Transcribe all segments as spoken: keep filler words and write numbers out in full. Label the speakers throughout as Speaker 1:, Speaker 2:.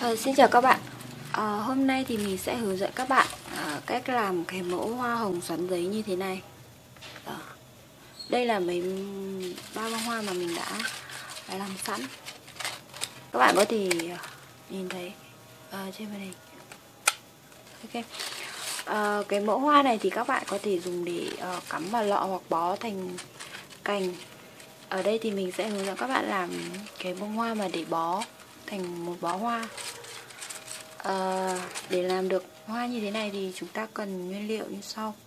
Speaker 1: Ờ, Xin chào các bạn. Ờ, Hôm nay thì mình sẽ hướng dẫn các bạn ờ, cách làm cái mẫu hoa hồng xoắn giấy như thế này. Đó. Đây là mấy ba bông hoa mà mình đã, đã làm sẵn. Các bạn có thể nhìn thấy ờ, trên màn hình. Ok. Ờ, cái mẫu hoa này thì các bạn có thể dùng để ờ, cắm vào lọ hoặc bó thành cành. Ở đây thì mình sẽ hướng dẫn các bạn làm cái bông hoa mà để bó thành một bó hoa. À, để làm được hoa như thế này thì chúng ta cần nguyên liệu như sau.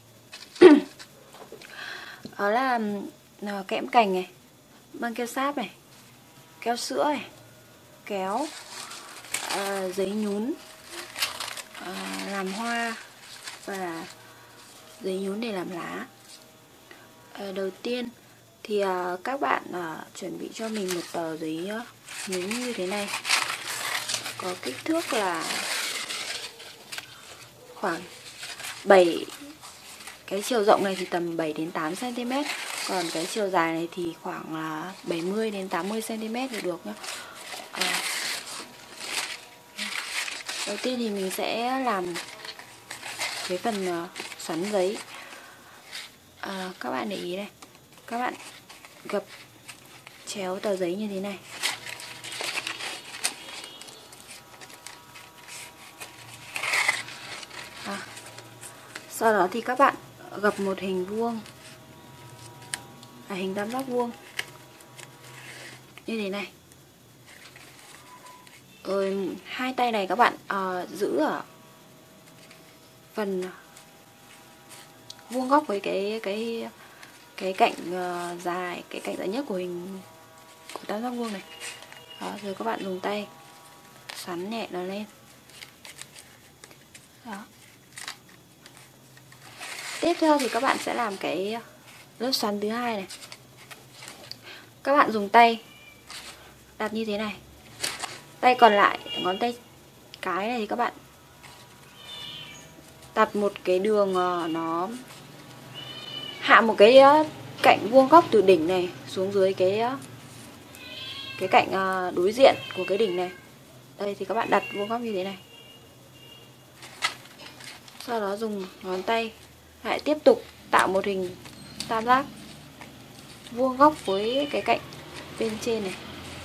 Speaker 1: Đó là, là kẽm cành này, băng keo sáp này, keo sữa này, kéo, à, giấy nhún à, làm hoa và giấy nhún để làm lá. À, đầu tiên thì à, các bạn à, chuẩn bị cho mình một tờ giấy nhún như thế này, có kích thước là khoảng bảy, cái chiều rộng này thì tầm bảy đến tám xăng ti mét, còn cái chiều dài này thì khoảng là bảy mươi đến tám mươi xăng ti mét thì được nhá. À, đầu tiên thì mình sẽ làm cái phần uh, xoắn giấy. À, các bạn để ý này, các bạn gập chéo tờ giấy như thế này. À, sau đó thì các bạn gập một hình vuông, à, hình tam giác vuông như thế này. Rồi hai tay này các bạn uh, giữ ở phần vuông góc với cái cái cái cạnh uh, dài, cái cạnh dài nhất của hình của tam giác vuông này. Đó, rồi các bạn dùng tay xoắn nhẹ nó lên. Đó. Tiếp theo thì các bạn sẽ làm cái lớp xoắn thứ hai này. Các bạn dùng tay đặt như thế này. Tay còn lại, ngón tay cái này thì các bạn đặt một cái đường uh, nó hạ một cái uh, cạnh vuông góc từ đỉnh này xuống dưới cái uh, cái cạnh uh, đối diện của cái đỉnh này. Đây thì các bạn đặt vuông góc như thế này. Sau đó dùng ngón tay lại tiếp tục tạo một hình tam giác vuông góc với cái cạnh bên trên này.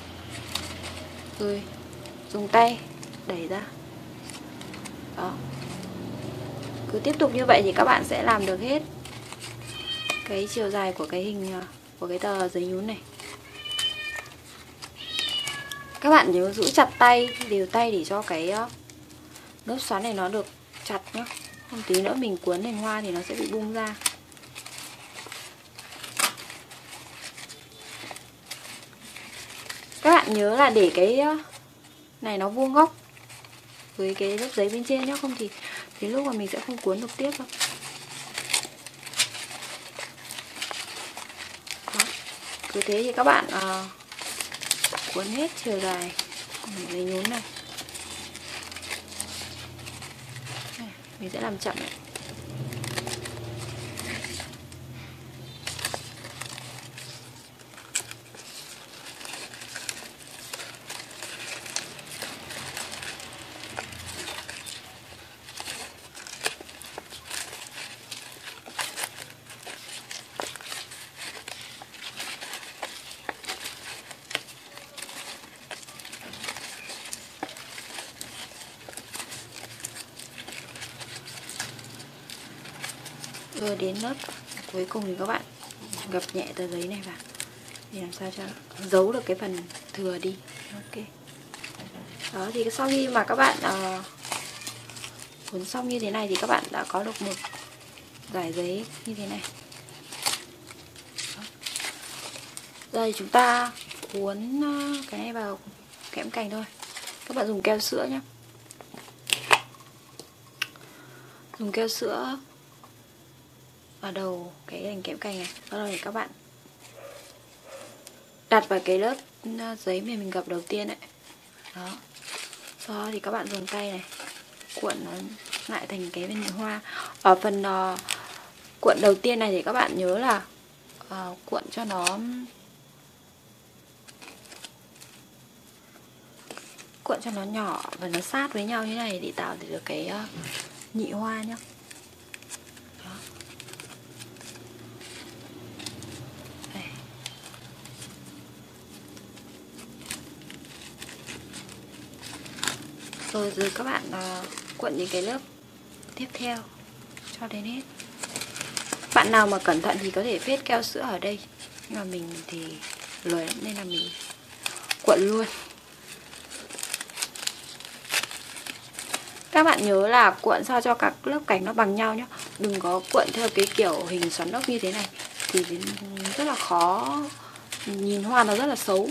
Speaker 1: Rồi dùng tay đẩy ra. Đó. Cứ tiếp tục như vậy thì các bạn sẽ làm được hết cái chiều dài của cái hình của cái tờ giấy nhún này. Các bạn nhớ giữ chặt tay, đều tay để cho cái lớp xoắn này nó được chặt nhá. Không tí nữa mình cuốn thành hoa thì nó sẽ bị bung ra. Các bạn nhớ là để cái này nó vuông góc với cái lớp giấy bên trên nhá, không thì đến lúc mà mình sẽ không cuốn được tiếp đâu. Đó. Cứ thế thì các bạn uh, cuốn hết chiều dài của giấy nhún này. Này, mình sẽ làm chậm này. Rồi đến lớp cuối cùng thì các bạn gập nhẹ tờ giấy này vào để làm sao cho giấu được cái phần thừa đi. Ok. Đó thì sau khi mà các bạn uh, cuốn xong như thế này thì các bạn đã có được một dải giấy như thế này. Đó. Giờ thì chúng ta cuốn uh, cái này vào kẽm cành thôi. Các bạn dùng keo sữa nhé. Dùng keo sữa vào đầu cái hình kẽm cành này. Sau đó thì các bạn đặt vào cái lớp giấy mà mình gập đầu tiên ấy. Đó. Sau đó thì các bạn dùng tay này cuộn nó lại thành cái bên hoa. Ở phần uh, cuộn đầu tiên này thì các bạn nhớ là uh, cuộn cho nó cuộn cho nó nhỏ và nó sát với nhau như này để tạo được cái uh, nhị hoa nhá. Đó. Đây. Rồi rồi các bạn uh, cuộn những cái lớp tiếp theo cho đến hết. Bạn nào mà cẩn thận thì có thể phết keo sữa ở đây, nhưng mà mình thì lười lắm nên là mình cuộn luôn. Các bạn nhớ là cuộn sao cho các lớp cánh nó bằng nhau nhé. Đừng có cuộn theo cái kiểu hình xoắn ốc như thế này thì rất là khó, nhìn hoa nó rất là xấu.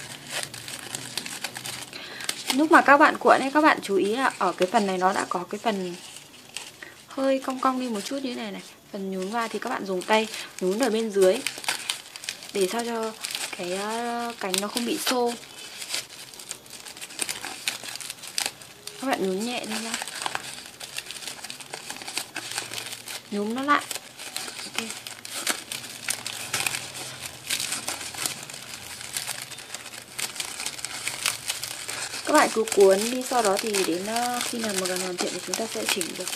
Speaker 1: Lúc mà các bạn cuộn ấy, các bạn chú ý là ở cái phần này nó đã có cái phần hơi cong cong đi một chút như thế này này. Phần nhún hoa thì các bạn dùng tay nhún ở bên dưới để sao cho cái cánh nó không bị xô. Các bạn nhún nhẹ đi nhá, nhúm nó lại. Ok. Các bạn cứ cuốn đi, sau đó thì đến khi nào mà gần hoàn thiện thì chúng ta sẽ chỉnh được.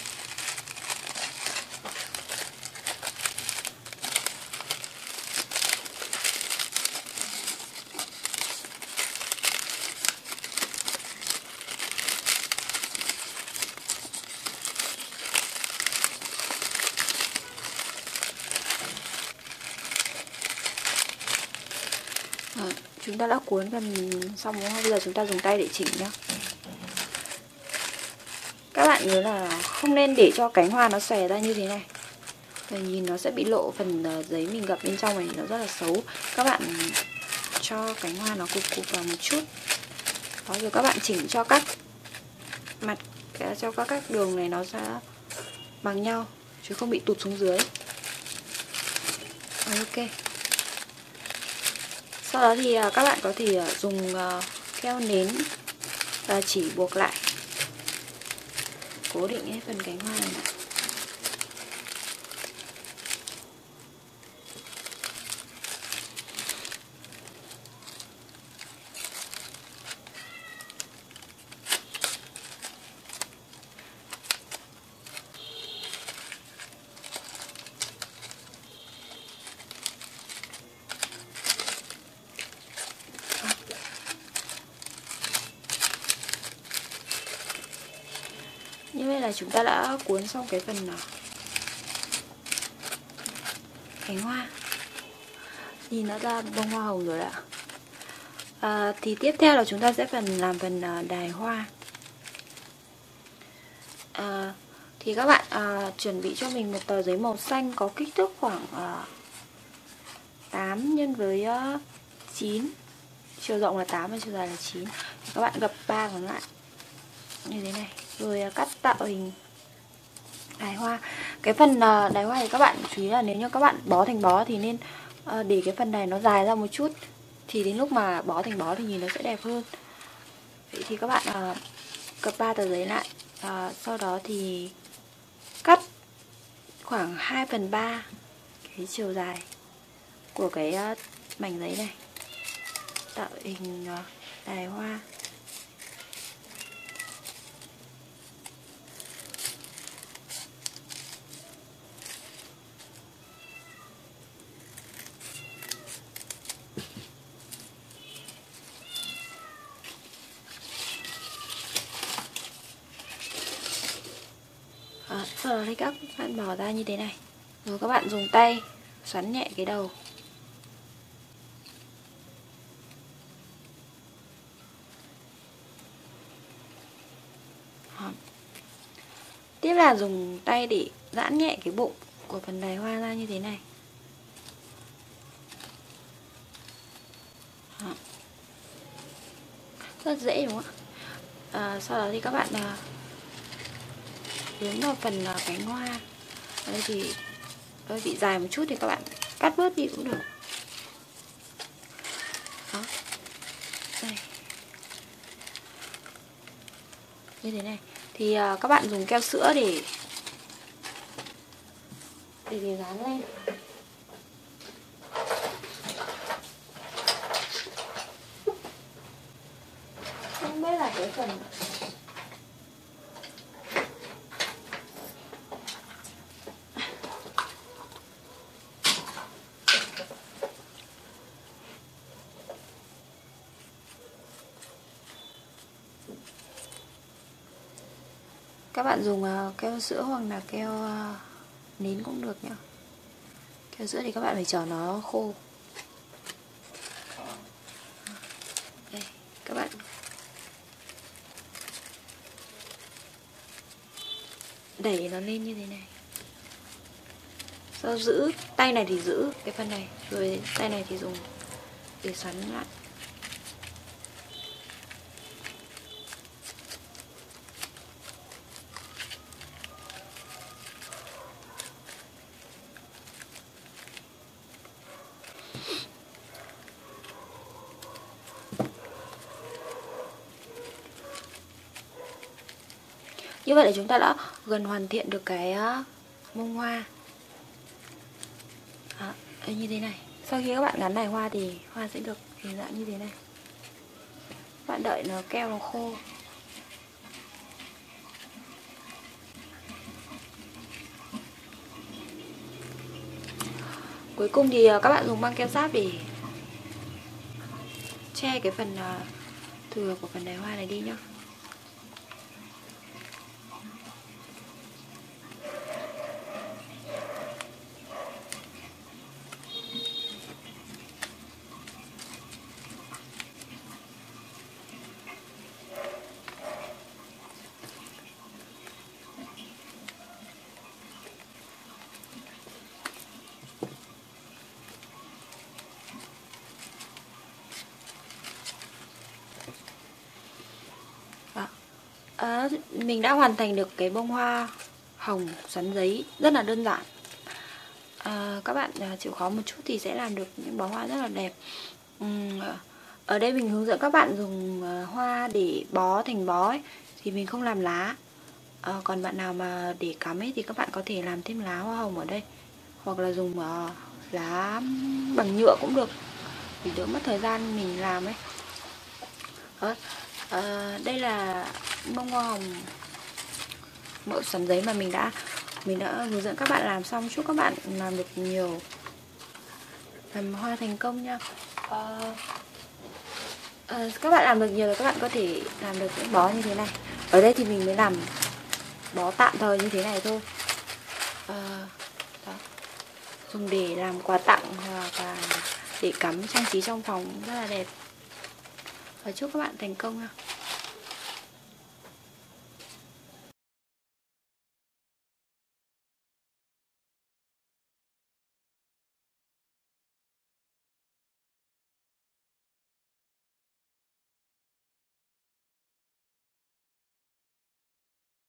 Speaker 1: Rồi, chúng ta đã cuốn phần xong đúng không? Bây giờ chúng ta dùng tay để chỉnh nhá. Các bạn nhớ là không nên để cho cánh hoa nó xòe ra như thế này, rồi nhìn nó sẽ bị lộ phần giấy mình gập bên trong này, nó rất là xấu. Các bạn cho cánh hoa nó cục cục vào một chút. Đó, rồi các bạn chỉnh cho các mặt, cho các các đường này nó sẽ bằng nhau chứ không bị tụt xuống dưới. Ok. Sau đó thì các bạn có thể dùng keo nến và chỉ buộc lại, cố định cái phần cánh hoa này. Như vậy là chúng ta đã cuốn xong cái phần cánh hoa, nhìn nó ra bông hoa hồng rồi ạ. À, thì tiếp theo là chúng ta sẽ phần làm phần đài hoa. À, thì các bạn à, chuẩn bị cho mình một tờ giấy màu xanh có kích thước khoảng à, tám nhân với uh, chín, chiều rộng là tám và chiều dài là chín. Thì các bạn gập ba còn lại như thế này, rồi uh, cắt tạo hình đài hoa. Cái phần uh, đài hoa thì các bạn chú ý là nếu như các bạn bó thành bó thì nên uh, để cái phần này nó dài ra một chút, thì đến lúc mà bó thành bó thì nhìn nó sẽ đẹp hơn. Vậy thì các bạn uh, gập ba tờ giấy lại, uh, sau đó thì cắt khoảng hai phần ba cái chiều dài của cái uh, mảnh giấy này, tạo hình uh, đài hoa. À, sau đó thì các bạn bỏ ra như thế này, rồi các bạn dùng tay xoắn nhẹ cái đầu. Đó. Tiếp là dùng tay để giãn nhẹ cái bụng của phần đài hoa ra như thế này. Đó. Rất dễ đúng không ạ? À, sau đó thì các bạn à, hướng vào phần à, cánh hoa. Ở đây thì hơi bị dài một chút thì các bạn cắt bớt đi cũng được. Đó. Đây. Như thế này. Thì à, các bạn dùng keo sữa để để, để dán lên. Không biết sẽ là cái phần các bạn dùng uh, keo sữa hoặc là keo uh, nến cũng được nhá. Keo sữa thì các bạn phải chờ nó khô. Đây, các bạn đẩy nó lên như thế này. Sau giữ tay này thì giữ cái phần này, rồi tay này thì dùng để xoắn lại. Như vậy là chúng ta đã gần hoàn thiện được cái bông hoa. Đó, như thế này. Sau khi các bạn gắn này hoa thì hoa sẽ được hình dạng như thế này. Các bạn đợi nó keo nó khô. Cuối cùng thì các bạn dùng băng keo sáp để che cái phần thừa của phần đài hoa này đi nhá. À, mình đã hoàn thành được cái bông hoa hồng xoắn giấy rất là đơn giản. À, các bạn à, chịu khó một chút thì sẽ làm được những bó hoa rất là đẹp. uhm, Ở đây mình hướng dẫn các bạn dùng à, hoa để bó thành bó ấy, thì mình không làm lá. à, Còn bạn nào mà để cắm ấy thì các bạn có thể làm thêm lá hoa hồng ở đây, hoặc là dùng à, lá bằng nhựa cũng được, vì đỡ mất thời gian mình làm ấy. à, à, Đây là bông hoa hồng mỡ xoắn giấy mà mình đã mình đã hướng dẫn các bạn làm xong. Chúc các bạn làm được nhiều, làm hoa thành công nha. à, à, Các bạn làm được nhiều rồi các bạn có thể làm được những bó như thế này. Ở đây thì mình mới làm bó tạm thời như thế này thôi. à, đó. Dùng để làm quà tặng hoặc là để cắm trang trí trong phòng rất là đẹp. Và chúc các bạn thành công nha.